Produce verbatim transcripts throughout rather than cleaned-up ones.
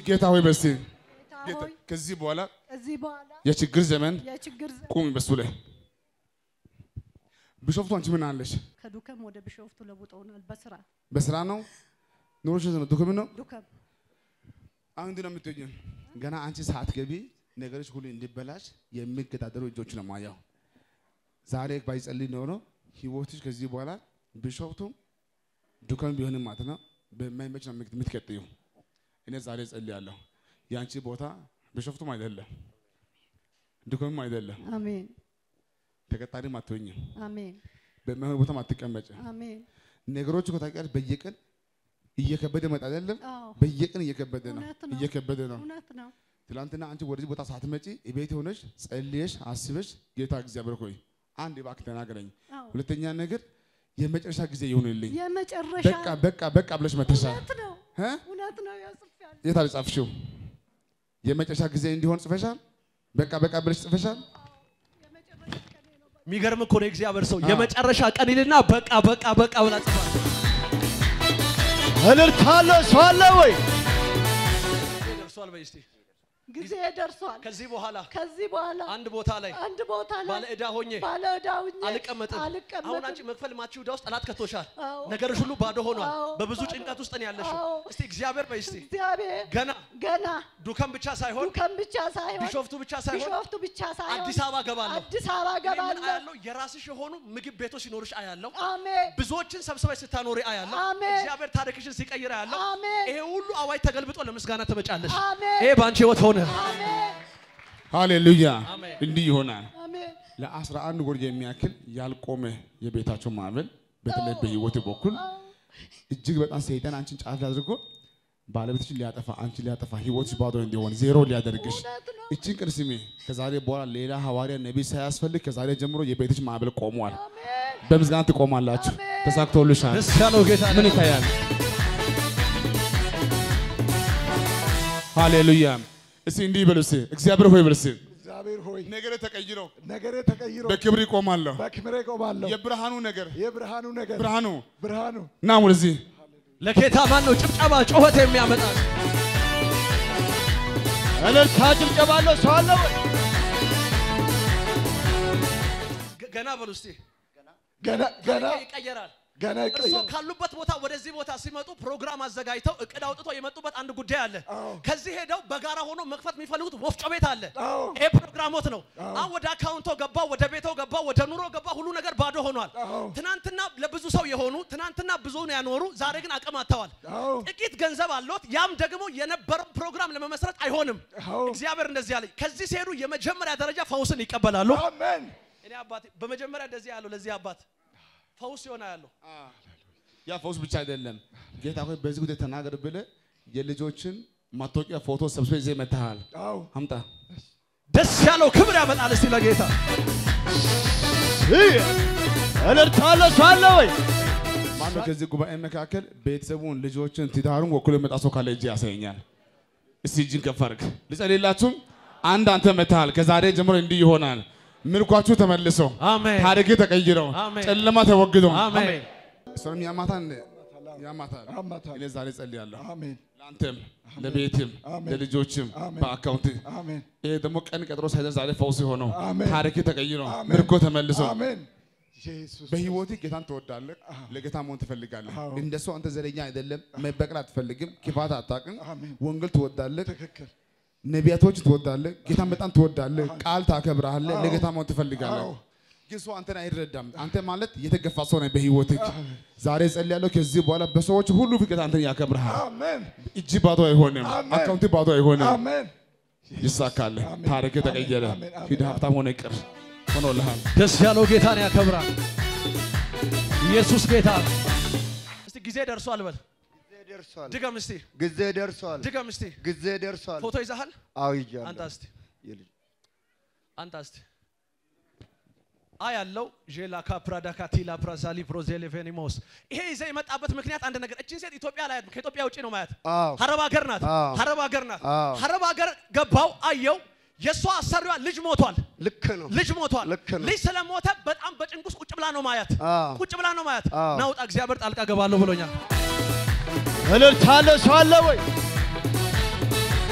ጌታ ሆይ በሲ ጌታ ከዚህ በኋላ ከዚህ በኋላ የችግር ዘመን የችግር ዘመን ቁም በሱ ላይ ቢሾፍቱ አንቺ ምን አለሽ ከዱከም ወደ ቢሾፍቱ ለውጠውናል በስራ በስራ ነው ኑሮሽ ነው ዱከም ነው ዱከም አሁን እንደው የምትወጂው ገና አንቺ ሰዓት ገቢ ነገሮች ሁሉ እንዲበላሽ የሚገዳደሩ እጆች ነው ማያው ዛሬ ባይጸልይ ኖሮ ህይወትሽ ከዚህ በኋላ ቢሾፍቱ ዱከም ቢሆንም ማለት ነው በማይመች ነው የምትከተዩ እኔ ዛሬ ጸልያለሁ ያንቺ ቦታ ቢሾፍቱም አይደለም ዱከምም አይደለም አሜን ተቀጣሪ ማትወኝ አሜን በመሆን ቦታ ማትቀመጭ አሜን ነገሮች ኮታቀር በየቀን እየከበደ መጣ አይደለም በየቀን እየከበደ ነው እየከበደ ነው እውነት ነው ትላንትና አንቺ ወደዚህ ቦታ ሳትመጪ እቤት ሆነሽ ጸልየሽ አስበሽ ጌታ እግዚአብሔር ሆይ አንድ ባክ ተናገረኝ ሁለተኛ ነገር የመጨረሻ ጊዜ ይሁንልኝ የመጨረሻ በቃ በቃ በቃ ብለሽ መተሻል እውነት ነው እ እውነት ነው ያጽፋል የታል ጻፍሽው የመጨረሻ ጊዜ እንዲሆን ጽፈሻል በቃ በቃ ብለሽ ጽፈሻል ሚገርም እኮ ነው እግዚአብሔር ሰው የመጨረሻ ቀን ይልና በቃ በቃ በቃ ብላ ጽፋል እልልታለ ሷለ ወይ ደርሷል በይስቲ ጊዜ ደርሷል ከዚህ በኋላ ከዚህ በኋላ አንድ ቦታ ላይ አንድ ቦታ ላይ ባለ እዳ ሆኜ ባለ እዳ ሆኜ አልቀመጥም አሁን አንቺ መክፈል ማቺው ዳውስ ጠላት ከቶሻል አዎ ነገርሽ ሁሉ ባዶ ሆኗል አዎ በብዙ ጭንቀት ውስጥ ነው ያለሽው አዎ እስቲ እግዚአብሔር በይስቲ እግዚአብሔር ገና ገና ዱከም ብቻ ሳይሆን ዱከም ብቻ ሳይሆን ቢሾፍቱ ብቻ ሳይሆን ቢሾፍቱ ብቻ ሳይሆን አዲስ አበባ ገባለሁ አዲስ አበባ ገባለሁ አያለው የራስሽ የሆኑ ምግብ ቤቶች ሲኖርሽ አያለው አሜን ብዙዎችን ሰብስበሽ ስታኖሪ አያለው አሜን እግዚአብሔር ታሪክሽን ሲቀይር አያለው አሜን ይሄ ሁሉ አዋይ ተገልብጦ ለምስጋና ተመጫለሽ አሜን ይሄ ባንቺ ህይወት ሆነ አሜን ሃሌሉያ እንዲህ ይሆናል አሜን ለአስራ አንድ ወር የሚያክል ያልቆመ የቤታቸው ማዕበል በተለይ በህይወት በኩል እጅግ በጣም ሰይጣን አንቺን ጫፍ አድርጎ ባለቤትሽን ሊያጠፋ አንቺ ሊያጠፋ ህይወትሽ ባዶ እንዲሆን ዜሮ ሊያደርግሽ እቺን ቅር ስሜ ከዛሬ በኋላ ሌላ ሐዋርያ ነብይ ሳያስፈልግ ከዛሬ ጀምሮ የቤትሽ ማዕበል ቆሟል በምስጋና ትቆማላችሁ ተሳክቶልሻል ደስ ያለው ጌታ ምን ይታያል ሃሌሉያ እስቲ እንዲህ በሉስ እግዚአብሔር ሆይ በሉስ እግዚአብሔር ሆይ ነገሬ ተቀይሮ ነገሬ ተቀይሮ በክብር ይቆማለሁ በክብር ይቆማለሁ የብርሃኑ ነገር የብርሃኑ ነገር ብርሃኑ ብርሃኑ ና ወደዚህ ለጌታ ማን ነው ጭብጨባ ጩኸት የሚያመጣ እልልታ ጭብጨባለሁ ሰው አለ ወይ ገና በሉ እስቲ ገና ገና ይቀየራል ገና እርሶ ይቀየራል ካሉበት ቦታ ወደዚህ ቦታ ሲመጡ ፕሮግራም አዘጋጅተው እቅድ አውጥተው የመጡበት አንድ ጉዳይ አለ ከዚህ ሄደው በጋራ ሆኖ መክፈት የሚፈልጉት ወፍጮ ቤት አለ ይሄ ፕሮግራሞት ነው አሁን ወደ አካውንቶ ገባ ወደ ቤቶ ገባ ወደ ኑሮ ገባ ሁሉ ነገር ባዶ ሆኗል ትናንትና ለብዙ ሰው የሆኑ ትናንትና ብዙውን ያኖሩ ዛሬ ግን አቅም አጥተዋል ጥቂት ገንዘብ አለዎት ያም ደግሞ የነበረው ፕሮግራም ለመመስረት አይሆንም እግዚአብሔር እንደዚህ ያለ ከዚህ ሲሄዱ የመጀመሪያ ደረጃ ፈውስን ይቀበላሉ አሜን እኔ አባቴ በመጀመሪያ እንደዚህ ያለው ለዚህ አባት ፈውስ ይሆና ያለው ያ ፈውስ ብቻ አይደለም ጌታ ሆይ በዚህ ጉዳይ ተናገር ብለ የልጆችን ማቶቂያ ፎቶ ሰብስበ ይዘህ መጣሃል አው አምጣ ደስ ያለው ክብር ያመጣል እስቲ ለጌታ እልልታለ ሰው አለ ወይ ማነው ከዚህ ጉባኤ መካከል ቤተሰቡን ልጆችን ትዳሩን ወክሎ የመጣ ሰው ካለ እጅ ያሳየኛል እስቲ እጅን ከፍ አድርግ ልጸልይላችሁ አንድ አንተ መጣሃል ከዛሬ ጀምሮ እንዲህ ይሆናል ምልኳቹ ተመልሶ አሜን ታሪክ ተቀይሮ ጨለማ ተወግዶ አሜን ሰላም ያማታን ያማታል እኔ ዛሬ ጸልያለሁ አሜን ላንተም ለቤትም ለልጆችም በአካውንት አሜን ይሄ ደግሞ ቀን ቀጥሮ ሳይደርስ ዛሬ ፈውስ ሆኖ ታሪክ ተቀይሮ ምልኮ ተመልሶ አሜን ኢየሱስ በህይወት ጌታን ትወዳለህ ለጌታ መሆን ትፈልጋለህ እንደሱ አንተ ዘረኛ አይደለም መበቀል አትፈልግም ክፋት አታውቅም ወንጌል ትወዳለህ ትክክል ነቢያቶች ትወዳለህ ጌታን በጣም ትወዳለህ ቃል ታከብራለህ ለጌታ መሆን ትፈልጋለህ ግን ሰው አንተን አይረዳም አንተ ማለት የተገፋ ሰው ነህ በህይወትህ ዛሬ ጸልያለሁ ከዚህ በኋላ በሰዎች ሁሉ ፊት አንተን ያከብራል አሜን እጅ ባዶ አይሆንም አካውንት ባዶ አይሆንም አሜን ይሳካል ታሪክ ተቀየረ ሂድ ሀብታም ሆነ ይቅር ሆኖልሃል ደስ ያለው ጌታን ያከብራል ኢየሱስ ጌታ እስቲ ጊዜ ደርሷል በል ደርሷል ድገም እስቲ ጊዜ ደርሷል ድገም እስቲ ጊዜ ደርሷል ፎቶ ይዘሃል አው ይያል አንተ እስቲ አንተ እስቲ አያለው ጄላ ካፕራዳ ካቲላ ፕራዛሊ ፕሮዜሌቬኒሞስ ይሄ ይዘህ የመጣበት ምክንያት አንድ ነገር እቺን ሴት ኢትዮጵያ ላይ ከኢትዮጵያ ውጪ ነው ማለት ሐረብ ሀገር ናት ሐረብ ሀገር ናት ሐረብ ሀገር ገባው አየው የሷ አሰሪዋ ልጅ ሞቷል ልክ ነው ልጅ ሞቷል ልጅ ስለሞተ በጣም በጭንቁስ ቁጭ ብላ ነው ማያት ቁጭ ብላ ነው ማያት ናውጣ እግዚአብሔር ጣልቃ ገባለሁ ብሎኛል እልልታለ ሰው አለ ወይ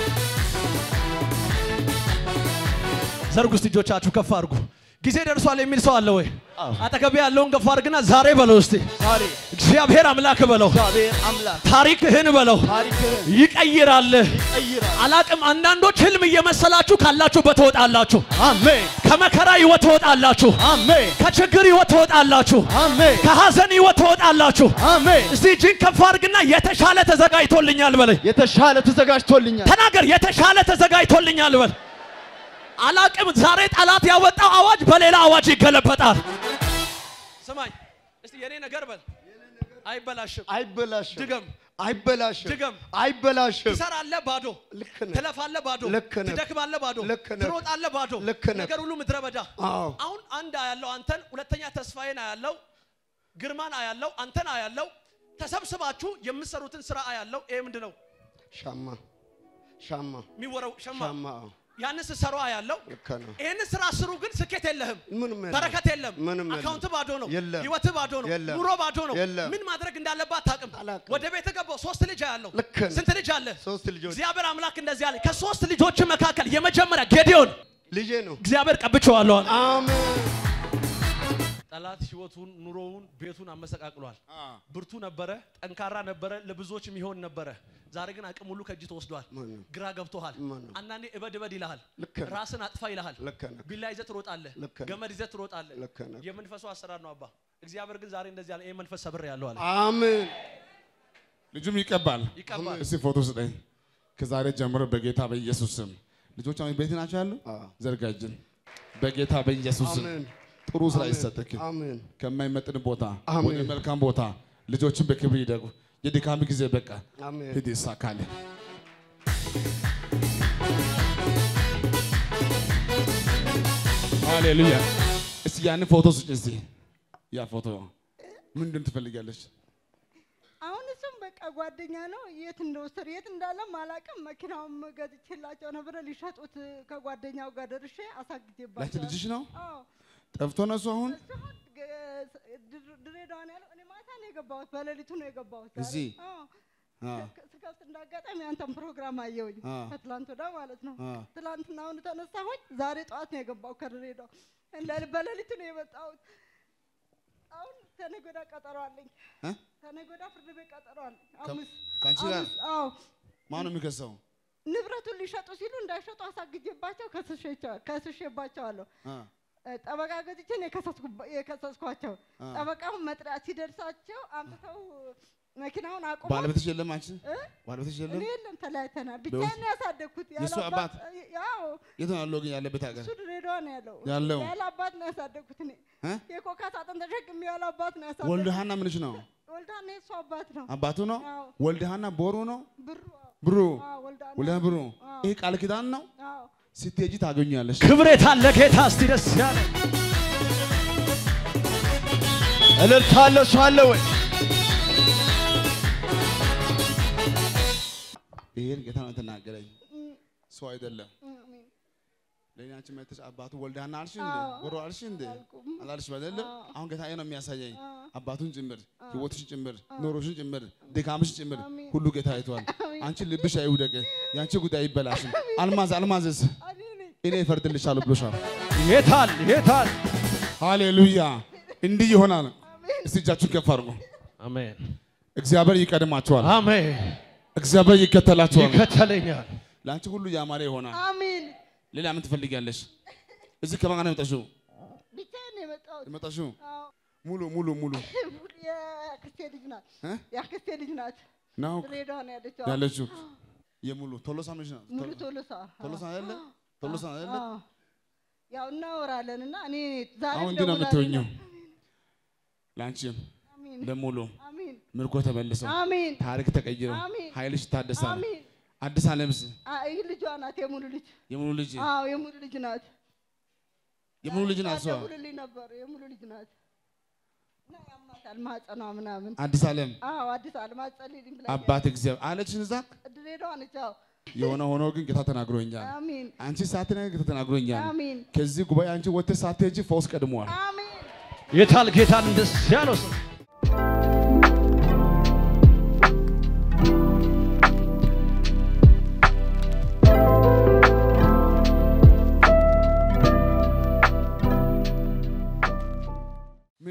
ዘርጉ እስቲ እጆቻችሁ ከፍ አድርጉ ጊዜ ደርሷል የሚል ሰው አለ ወይ አጠገብ ያለውን ገፋ አድርግና ዛሬ በለው እስቲ ዛሬ እግዚአብሔር አምላክ በለው እግዚአብሔር አምላክ ታሪክህን በለው ታሪክህን ይቀይራል ይቀይራል አላቅም አንዳንዶች ህልም እየመሰላችሁ ካላችሁበት ትወጣላችሁ አሜን ከመከራ ህይወት ትወጣላችሁ አሜን ከችግር ህይወት ትወጣላችሁ አሜን ከሐዘን ህይወት ትወጣላችሁ አሜን እስቲ እጅን ከፍ አድርግና የተሻለ ተዘጋጅቶልኛል በለኝ የተሻለ ተዘጋጅቶልኛል ተናገር የተሻለ ተዘጋጅቶልኛል በል አላቅም ዛሬ ጠላት ያወጣው አዋጅ በሌላ አዋጅ ይገለበጣል ሰማኝ እስቲ የኔ ነገር በል አይበላሽም አይበላሽም ድገም አይበላሽም ድገም አይበላሽም ትሰራለህ ባዶ ልክ ነህ ትለፋለህ ባዶ ልክ ነህ ትደክማለህ ባዶ ልክ ነህ ትሮጣለህ ባዶ ልክ ነህ ነገር ሁሉ ምድረ በዳ አዎ አሁን አንድ አያለው አንተን ሁለተኛ ተስፋዬን አያለው ግርማን አያለው አንተን አያለው ተሰብስባችሁ የምትሰሩትን ስራ አያለው ይሄ ምንድነው ሻማ ሻማ የሚወረው ሸማ ሻማ ያንስ ሰራው ያለው ይሄን ስራ ስሩ ግን ስኬት የለህም በረከት የለም አካውንት ባዶ ነው ህይወት ባዶ ነው ኑሮ ባዶ ነው ምን ማድረግ እንዳለባት ታቅም ወደ ቤት ገባው ሶስት ልጅ ያለው ስንት ልጅ አለ ሶስት ልጆች እግዚአብሔር አምላክ እንደዚህ ያለ ከሶስት ልጆች መካከል የመጀመሪያ ጌዲዮን ልጄ ነው እግዚአብሔር ቀብቼዋለሁ አሜን ጠላት ህይወቱን ኑሮውን ቤቱን አመሰቃቅሏል ብርቱ ነበረ ጠንካራ ነበረ ለብዙዎች የሚሆን ነበረ ዛሬ ግን አቅም ሁሉ ከእጅ ተወስዷል ግራ ገብቶሃል አንዳንዴ እበድ እበድ ይልሃል ራስን አጥፋ ይልሃል ቢላ ይዘህ ትሮጣለህ ገመድ ይዘህ ትሮጣለህ የመንፈሱ አሰራር ነው አባ እግዚአብሔር ግን ዛሬ እንደዚህ ያለ ይሄ መንፈስ ሰብር ያለው አለ አሜን ልጁም ይቀባል እስቲ ፎቶ ስጠኝ ከዛሬ ጀምሮ በጌታ በኢየሱስ ስም ልጆች አሁን ቤት ናቸው ያሉ ዘርጋጅን በጌታ በኢየሱስ ስም ጥሩ ስራ ይሰጥክ አሜን ከማይመጥን ቦታ ወደ መልካም ቦታ ልጆችን በክብር ይደጉ የድካም ጊዜ በቃ አሜን ሂድ ይሳካል ሃሌሉያ እስቲ ያን ፎቶ ስጪ ያ ፎቶ ምንድን ትፈልጋለች አሁን እሱም በቃ ጓደኛ ነው የት እንደወሰደ የት እንዳለ ማላቀም መኪናውም ገዝቼላቸው ነበር ሊሸጡት ከጓደኛው ጋር ደርሼ አሳግጄባቸው ለች ልጅሽ ነው አዎ ጠፍቶ ነው እሱ አሁን ድሬዳዋ ነው ያለው እኔ ማታ ነው የገባሁት በሌሊቱ ነው የገባሁት እዚህ አዎ ስከፍት እንዳጋጣሚ አንተም ፕሮግራም አየሁኝ ከትላንት ወዲያ ማለት ነው ትላንትና አሁን ተነሳሁኝ ዛሬ ጠዋት ነው የገባሁት ከድሬዳዋ እንደ በሌሊቱ ነው የመጣሁት አሁን ተነገ ወዲያ ቀጠሮ አለኝ ተነገ ወዲያ ፍርድ ቤት ቀጠሮ አለኝ አምስት ካንቺ ጋር አዎ ማን ነው የሚከሰው ንብረቱን ሊሸጡ ሲሉ እንዳይሸጡ አሳግጄባቸው ከስሼባቸዋለሁ ጠበቃ ገዝቼ ነው የከሰስኳቸው ጠበቃው መጥሪያ ሲደርሳቸው አምጥተው መኪናውን አቆሙ ባለቤትሽ የለም አንቺ ባለቤትሽ የለም እኔ የለም ተለያይተናል ብቻዬን ነው ያሳደግኩት የሱ አባት ያው የት ነው ያለው ግን ያለበት ሀገር እሱ ድሬዳዋ ነው ያለው ያለው ያለ አባት ነው ያሳደግኩት እኔ የኮካ ሳጥን ተሸክሜ ያለ አባት ነው ያሳደግኩት ወልደሃና ምንሽ ነው ወልደሃና የሱ አባት ነው አባቱ ነው ወልደሃና ቦሩ ነው ብሩ ብሩ ወልደሃና ብሩ ይሄ ቃል ኪዳን ነው አዎ ስትሄጂ ታገኛለሽ ክብሬት አለ ጌታ እስቲ ደስ ያለ እልልታለ ሷለ ወይ ይሄን ጌታ ነው ተናገረኝ ሰው አይደለም ለኛች መተሽ አባቱ ወልዳና አልሽ እንደ ወሮ አልሽ እንደ አላልሽ አይደለ አሁን ጌታ ይሄ ነው የሚያሳየኝ አባቱን ጭምር ህይወትሽን ጭምር ኑሮሽን ጭምር ድካምሽ ጭምር ሁሉ ጌታ አይቷል አንቺ ልብሽ አይውደቅ ያንቺ ጉዳይ ይበላሽ አልማዝ አልማዝስ እኔ እፈርድልሻለሁ ብሎሻል ይሄታል ይሄታል ሃሌሉያ እንዲህ ይሆናል እስቲ እጃችሁን ከፍ አድርጉ አሜን እግዚአብሔር ይቀድማችኋል አሜን እግዚአብሔር ይከተላችኋል ይከተለኛል ላንቺ ሁሉ ያማረ ይሆናል አሜን ሌላ ምን ትፈልጊያለሽ እዚህ ከማን ጋር ነው የመጣሽው ብቻዬን ነው የመጣሁት የመጣሽው አዎ ሙሉ ሙሉ ሙሉ የአክስቴ ልጅ ናት የአክስቴ ልጅ ናት ነው ድሬዳዋ ነው ያለችው ያለችው የሙሉ ቶሎሳ ምንሽ ነው ሙሉ ቶሎሳ ቶሎሳ አይደለ ቶሎሳ አይደለ ያው እናወራለንና እኔ ዛሬ አሁን ግን የምትሆኚው ላንቺም ለሙሉ አሜን ምርኮ ተመልሰው አሜን ታሪክ ተቀይሮ ኃይልሽ ታደሳል አሜን አዲስ ዓለምስ አይ ልጇ ናት የሙሉ ልጅ የሙሉ ልጅ አዎ የሙሉ ልጅ ናት የሙሉ ልጅ ናት ሰው የሙሉ ልጅ ነበር የሙሉ ልጅ ናት እና ያማታል ማህፀኗ ምናምን አዲስ ዓለም አዎ አዲስ ዓለም አጸልይልኝ ብላ አባት እግዚአብሔር አለችሽ እዛ ድሬዳዋ ነች አዎ የሆነ ሆኖ ግን ጌታ ተናግሮኛል አሜን አንቺ ሳትነግሪ ጌታ ተናግሮኛል አሜን ከዚህ ጉባኤ አንቺ ወጥተሽ ሳትሄጂ ፈውስ ቀድሟል አሜን የታል ጌታን ደስ ያለው ሰው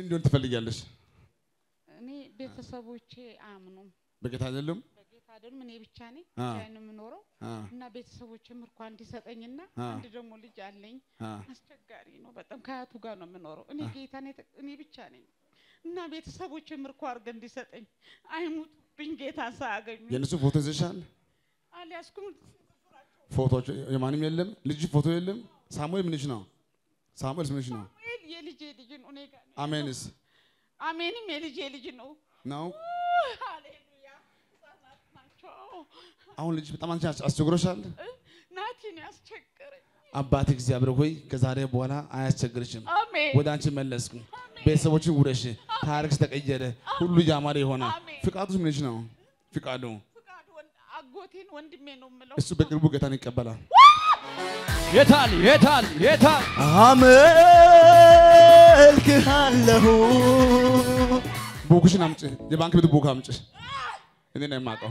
ምን እንደሆነ ትፈልጊያለሽ? እኔ ቤተሰቦቼ አምኑም በጌታ አይደለም በጌታ አይደለም እኔ ብቻ ነኝ ብቻዬን የምኖረው እና ቤተሰቦቼ ምርኳ እንዲሰጠኝና አንድ ደግሞ ልጅ አለኝ አስቸጋሪ ነው በጣም ከአያቱ ጋር ነው የምኖረው እኔ ጌታ ነኝ እኔ ብቻ ነኝ እና ቤተሰቦቼ ምርኳ አርገ እንዲሰጠኝ አይሙትብኝ ጌታ ሳያገኙ የነሱ ፎቶ ይዘሻል? አልያዝኩም ፎቶዎች የማንም የለም ልጅ ፎቶ የለም ሳሙኤል ምንሽ ነው? ሳሙኤል ምንሽ ነው? የልጄ ልጅ ነው እኔ ጋር አሜንስ አሜንም የልጄ ልጅ ነው ነው ሃሌሉያ ናቸው አሁን ልጅ በጣም አንቺ አስቸግሮሻል? ናቲን ያስቸገረኝ አባት እግዚአብሔር ሆይ ከዛሬ በኋላ አያስቸግርሽም አሜን ወደ አንቺ መለስኩ ቤተሰቦችን ውረሽ ታሪክሽ ተቀየረ ሁሉ ያማረ ይሆናል ፍቃዱስ ምንሽ ነው? ፍቃዱ አጎቴን ወንድሜ ነው የምለው እሱ በቅርቡ ጌታን ይቀበላል የታል የታል የታል አመልክሃለሁ ቡክሽን አምጪ የባንክ ቤት ቡክ አምጪ እኔ ነኝ የማውቀው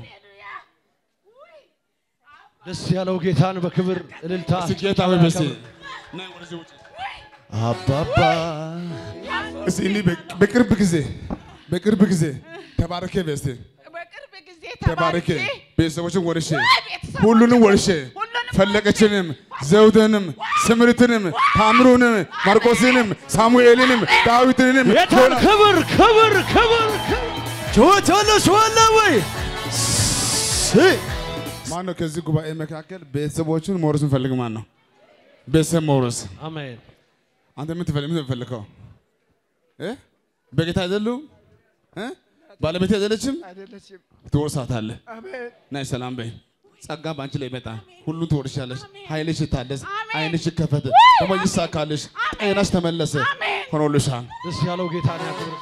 ደስ ያለው ጌታን በክብር እልልታ ጌታ ሆይ በሲ ነይ ወደዚህ ውጪ አባባ እስቲ እኔ በቅርብ ጊዜ በቅርብ ጊዜ ተባረከ በሲ በቅርብ ጊዜ ተባረከ ቤተሰቦችን ወርሼ ሁሉንም ወርሼ ፈለቀችንም ዘውድንም ስምርትንም ታምሩንም ማርቆስንም ሳሙኤልንም ዳዊትንም የታል ክብር ክብር ክብር ጆቶለስ ወላ ወይ ማን ነው ከዚህ ጉባኤ መካከል ቤተሰቦችን መውረስ ፈልግ ማን ነው? ቤተሰብ መውረስ አሜን አንተ ምን ትፈልግ ምን ትፈልገው እ በጌታ አይደሉም እ ባለቤት አይደለችም አይደለችም ትወርሳታለህ አሜን ናይ ሰላም በይ ጸጋ ባንቺ ላይ ይመጣ ሁሉ ትወርሻለሽ ኃይልሽ ይታደስ ዓይንሽ ይከፈት ደግሞ ይሳካልሽ ጤናሽ ተመለሰ ሆኖልሻል ደስ ያለው ጌታን ያክብር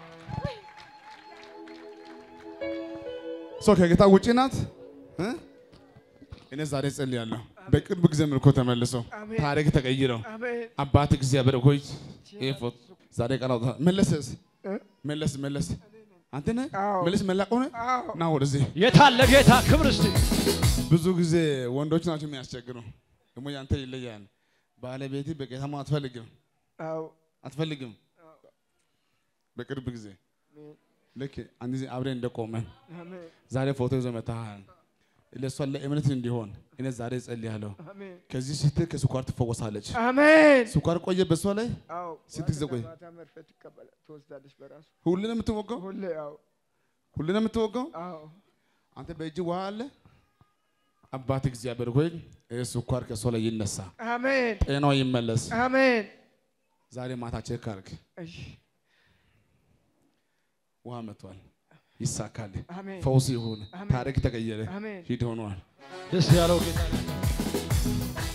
ሶ ከጌታ ውጪ ናት እ እኔ ዛሬ ጸልያለሁ በቅርብ ጊዜ ምልኮ ተመልሶ ታሪክ ተቀይረው አባት እግዚአብሔር ሆይ ይፎት ዛሬ ቀላው መለሰስ መለስ መለስ አንተ ነህ መለስ መላቀው ነህ ና ወደዚህ የታል ለጌታ ክብር እስቲ ብዙ ጊዜ ወንዶች ናቸው የሚያስቸግሩ ደግሞ ያንተ ይለያል ባለቤት በጌታ ማት አትፈልግም አው አትፈልግም በቅርብ ጊዜ ለከ አንዴ አብረን እንደቆመን ዛሬ ፎቶ ይዞ መጣሃል ለሷ ለእምነት እንዲሆን እኔ ዛሬ ጸልያለሁ ከዚህ ስትል ከስኳር ትፈወሳለች አሜን ስኳር ቆየ በሷ ላይ አው ስትዘቆይ ታመርፈት ይቀበል ተወስዳለች በራሱ ሁሉንም የምትወጋው ሁሉ አው ሁሉንም የምትወጋው አው አንተ በእጅ ውሃ አለ አባት እግዚአብሔር ሆይ ስኳር ከሷ ላይ ይነሳ አሜን ጤናው ይመለስ አሜን ዛሬ ማታ ቼክ አድርግ እሺ ውሃ መጥቷል ይሳካል ፈውስ ይሁን ታሪክ ተቀየረ ሂድ ሆኗል ደስ ያለው ጌታ